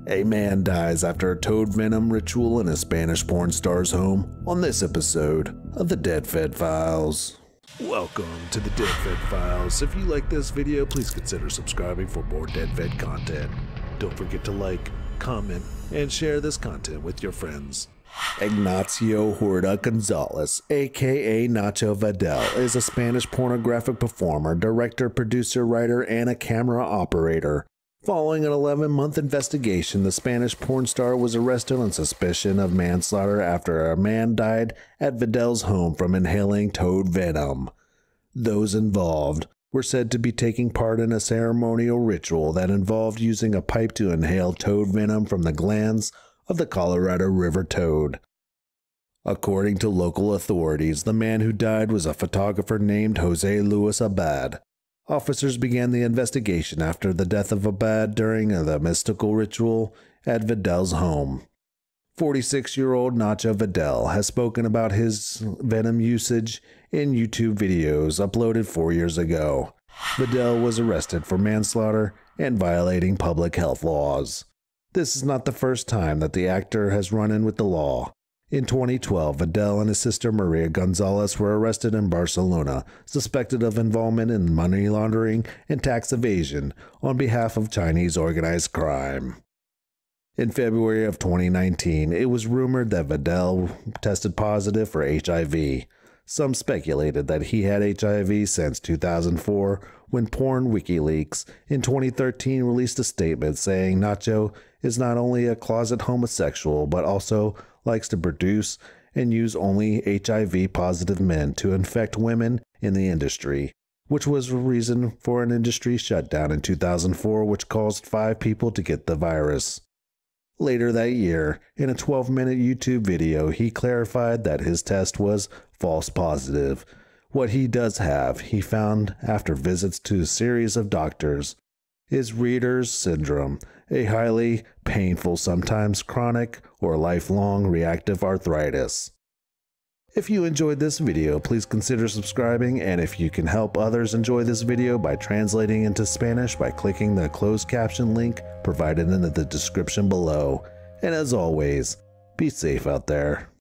A man dies after a toad venom ritual in a Spanish porn star's home on this episode of the Dead Fed Files. Welcome to the Dead Fed Files. If you like this video, please consider subscribing for more Dead Fed content. Don't forget to like, comment, and share this content with your friends. Ignacio Horta Gonzalez, aka Nacho Vidal, is a Spanish pornographic performer, director, producer, writer, and a camera operator. Following an 11-month investigation, the Spanish porn star was arrested on suspicion of manslaughter after a man died at Vidal's home from inhaling toad venom. Those involved were said to be taking part in a ceremonial ritual that involved using a pipe to inhale toad venom from the glands of the Colorado River toad. According to local authorities, the man who died was a photographer named Jose Luis Abad. Officers began the investigation after the death of Abad during the mystical ritual at Vidal's home. 46-year-old Nacho Vidal has spoken about his venom usage in YouTube videos uploaded 4 years ago. Vidal was arrested for manslaughter and violating public health laws. This is not the first time that the actor has run in with the law. In 2012, Vidal and his sister Maria Gonzalez were arrested in Barcelona, suspected of involvement in money laundering and tax evasion on behalf of Chinese organized crime. In February of 2019, it was rumored that Vidal tested positive for HIV. Some speculated that he had HIV since 2004, when Porn WikiLeaks in 2013 released a statement saying Nacho is not only a closet homosexual, but also likes to produce and use only HIV-positive men to infect women in the industry, which was a reason for an industry shutdown in 2004, which caused 5 people to get the virus. Later that year, in a 12-minute YouTube video, he clarified that his test was false positive. What he does have, he found after visits to a series of doctors, is Reader's syndrome, a highly painful, sometimes chronic or lifelong reactive arthritis. If you enjoyed this video, please consider subscribing, and if you can help others enjoy this video by translating into Spanish by clicking the closed caption link provided in the description below. And as always, be safe out there.